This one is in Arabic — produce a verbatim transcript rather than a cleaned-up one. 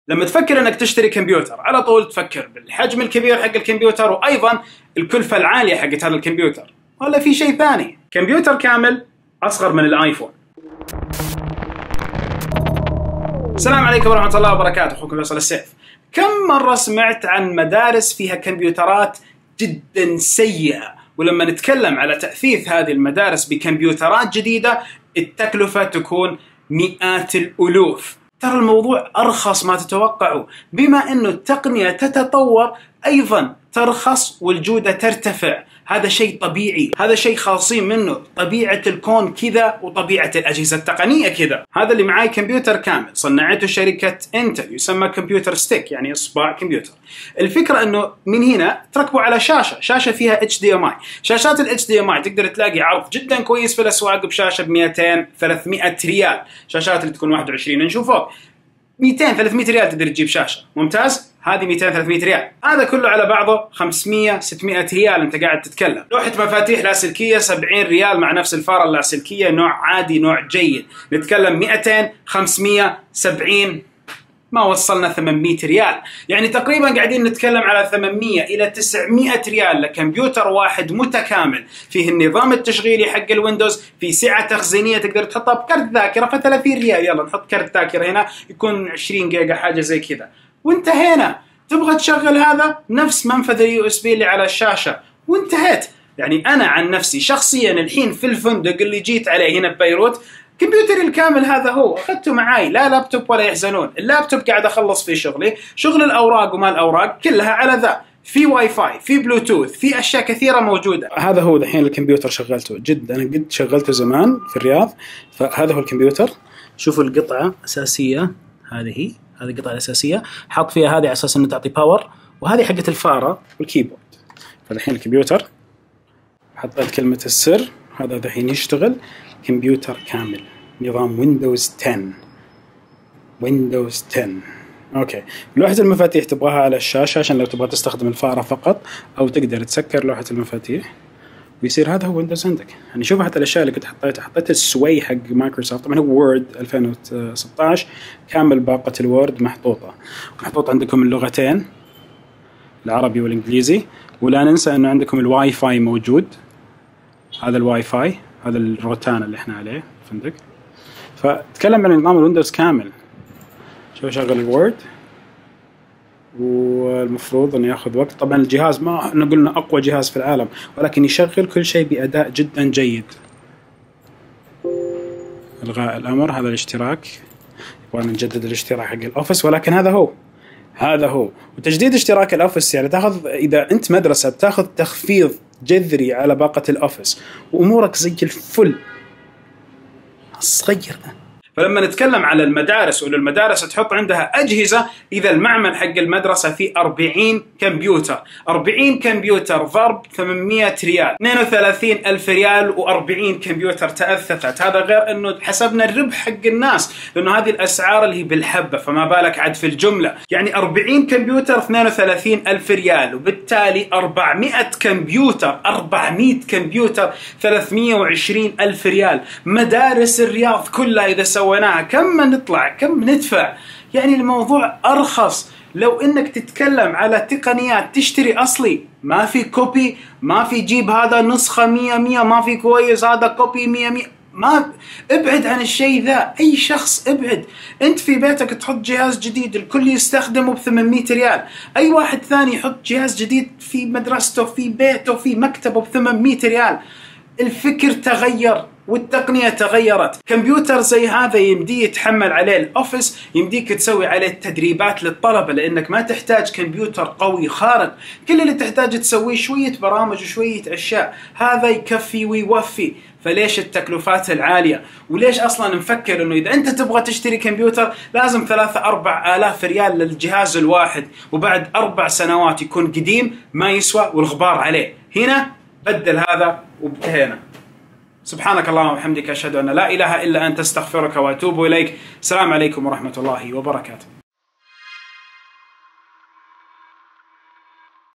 لما تفكر انك تشتري كمبيوتر على طول تفكر بالحجم الكبير حق الكمبيوتر وايضا الكلفة العالية حقت هذا الكمبيوتر، ولا في شيء ثاني؟ كمبيوتر كامل اصغر من الايفون. السلام عليكم ورحمة الله وبركاته، اخوكم فيصل السيف. كم مرة سمعت عن مدارس فيها كمبيوترات جدا سيئة، ولما نتكلم على تأثيث هذه المدارس بكمبيوترات جديدة التكلفة تكون مئات الألوف. ترى الموضوع أرخص ما تتوقعوا، بما أنه التقنية تتطور أيضا ترخص والجودة ترتفع. هذا شيء طبيعي، هذا شيء خاصين منه، طبيعة الكون كذا وطبيعة الأجهزة التقنية كذا. هذا اللي معاي كمبيوتر كامل صنعته شركة انتل، يسمى كمبيوتر ستيك، يعني إصبع كمبيوتر. الفكرة أنه من هنا تركبوا على شاشة، شاشة فيها اتش دي ام اي. شاشات الاتش دي ام اي تقدر تلاقي عرض جدا كويس في الأسواق بشاشة ب مئتين ثلاثمئة ريال، شاشات اللي تكون واحد وعشرين انش وفوق مئتين ثلاثمئة ريال تقدر تجيب شاشة ممتاز. هذه مئتين ثلاثمئة ريال، هذا كله على بعضه خمسمئة ستمئة ريال. انت قاعد تتكلم لوحة مفاتيح لاسلكية سبعين ريال مع نفس الفارة اللاسلكية، نوع عادي نوع جيد، نتكلم مئتين خمسمئة سبعين، ما وصلنا ثمانمئة ريال. يعني تقريبا قاعدين نتكلم على ثمانمئة إلى تسعمئة ريال لكمبيوتر واحد متكامل، فيه النظام التشغيلي حق الويندوز، في سعة تخزينية تقدر تحطها بكرت ذاكرة ف ثلاثين ريال، يلا نحط كرت ذاكرة هنا يكون عشرين جيجا حاجة زي كذا وانتهينا. تبغى تشغل هذا نفس منفذ اليو اس بي اللي على الشاشة وانتهيت. يعني أنا عن نفسي شخصيا الحين في الفندق اللي جيت عليه هنا ببيروت كمبيوتري الكامل هذا هو، أخذته معاي، لا لابتوب ولا يحزنون. اللابتوب قاعد أخلص فيه شغلي، شغل الأوراق وما الأوراق كلها على ذا، في واي فاي، في بلوتوث، في أشياء كثيرة موجودة. هذا هو دحين الكمبيوتر شغلته، جد أنا قد شغلته زمان في الرياض، فهذا هو الكمبيوتر. شوفوا القطعة أساسية، هذه هي هذه القطعة الأساسية، حط فيها هذه على أساس إنه تعطي باور، وهذه حقة الفارة والكيبورد. فالحين الكمبيوتر حطيت كلمة السر، هذا دحين يشتغل كمبيوتر كامل نظام ويندوز عشرة. ويندوز عشرة اوكي. لوحة المفاتيح تبغاها على الشاشة عشان لو تبغى تستخدم الفارة فقط، او تقدر تسكر لوحة المفاتيح ويصير هذا هو ويندوز عندك. يعني شوف حتى الاشياء اللي كنت حطيتها، حطيت السوي حق مايكروسوفت، طبعا هو وورد ألفين وستة عشر كامل، باقة الوورد محطوطة، محطوط عندكم اللغتين العربي والانجليزي، ولا ننسى انه عندكم الواي فاي موجود. هذا الواي فاي، هذا الروتانا اللي احنا عليه فندق. فتكلم عن نظام الويندوز كامل. شوف شغل الوورد، والمفروض انه ياخذ وقت. طبعا الجهاز ما احنا قلنا اقوى جهاز في العالم، ولكن يشغل كل شيء باداء جدا جيد. الغاء الامر، هذا الاشتراك، يبغى نجدد الاشتراك حق الاوفيس، ولكن هذا هو هذا هو وتجديد اشتراك الاوفيس يعني تاخذ، اذا انت مدرسه بتاخذ تخفيض جذري على باقة الأوفيس وأمورك زي الفل صغير. فلما نتكلم على المدارس، وإنه المدارس تحط عندها أجهزة، إذا المعمل حق المدرسة فيه أربعين كمبيوتر، أربعين كمبيوتر ضرب ثمانمئة ريال، اثنين وثلاثين ألف ريال وأربعين كمبيوتر تأثثت. هذا غير أنه حسبنا الربح حق الناس، لأنه هذه الأسعار اللي هي بالحبة، فما بالك عاد في الجملة. يعني أربعين كمبيوتر اثنين وثلاثين ألف ريال، وبالتالي أربعمئة كمبيوتر، أربعمئة كمبيوتر ثلاثمئة وعشرين ألف ريال. مدارس الرياض كلها إذا سويناها كم نطلع، كم ندفع؟ يعني الموضوع أرخص. لو إنك تتكلم على تقنيات تشتري أصلي، ما في كوبي، ما في جيب هذا نسخة مية مية، ما في كويس هذا كوبي مية مية، ما ابعد عن الشيء ذا. أي شخص ابعد. أنت في بيتك تحط جهاز جديد الكل يستخدمه بثمانمئة ريال، أي واحد ثاني يحط جهاز جديد في مدرسته في بيته في مكتبه بثمانمئة ريال. الفكر تغير والتقنية تغيرت. كمبيوتر زي هذا يمدي يتحمل عليه الأوفيس، يمديك تسوي عليه تدريبات للطلبة، لأنك ما تحتاج كمبيوتر قوي خارق، كل اللي تحتاج تسويه شوية برامج وشوية أشياء، هذا يكفي ويوفي. فليش التكلفات العالية؟ وليش أصلا نفكر إنه إذا أنت تبغى تشتري كمبيوتر لازم ثلاثة أربع آلاف ريال للجهاز الواحد، وبعد أربع سنوات يكون قديم ما يسوى والغبار عليه. هنا بدل هذا وانتهينا. سبحانك اللهم وبحمدك، أشهد أن لا إله إلا أنت، أستغفرك وأتوب إليك. السلام عليكم ورحمة الله وبركاته.